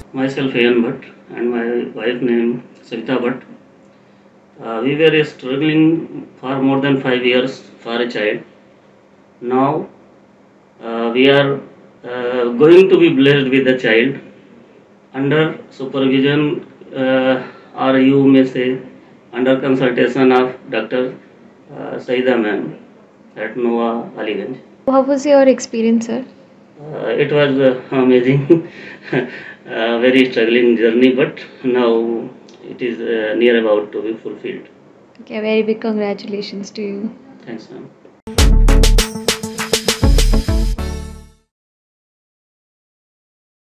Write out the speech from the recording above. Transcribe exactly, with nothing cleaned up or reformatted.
Myself A N Bhatt and my wife name Saeeda Bhatt. Uh, we were struggling for more than five years for a child. Now uh, we are uh, going to be blessed with a child under supervision, uh, or you may say under consultation of Doctor uh, Saeeda ma'am at Nova IVF. How was your experience, sir? Uh, it was uh, amazing, uh, very struggling journey, but now it is uh, near about to be fulfilled. Okay, very big congratulations to you. Thanks, ma'am.